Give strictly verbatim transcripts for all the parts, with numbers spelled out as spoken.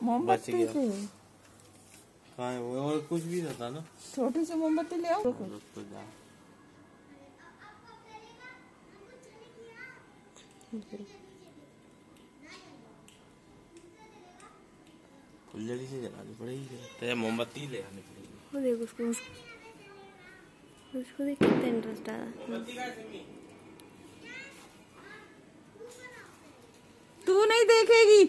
मोमबत्ती से हाँ वो और कुछ भी रहता ना। छोटी सी मोमबत्ती ले आओ। तो जा फुलझड़ी से जलानी पड़ेगी तो मोमबत्ती ले आनी पड़ेगी। वो देख उसको उसको देख कितना इंटरेस्ट आ रहा है। तू नहीं देखेगी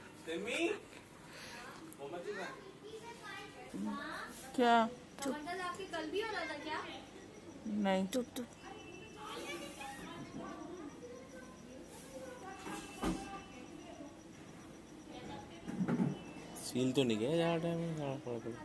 क्या? आपके कल भी हो रहा था क्या? नहीं चुप चुप। सील तो नहीं गया ज्यादा टाइम में पड़ा पड़ा।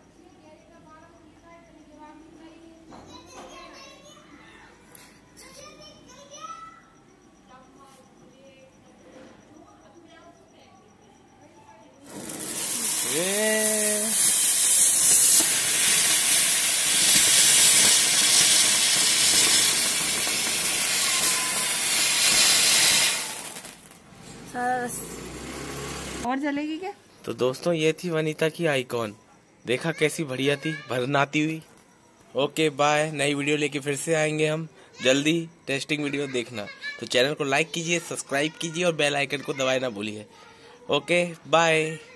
और जलेगी क्या? तो दोस्तों ये थी वनीता की आइकॉन। देखा कैसी बढ़िया थी भरनाती हुई। Okay bye. नई वीडियो लेके फिर से आएंगे हम जल्दी। टेस्टिंग वीडियो देखना तो चैनल को लाइक कीजिए, सब्सक्राइब कीजिए और बेल आइकन को दबाना ना भूलिए। Okay bye.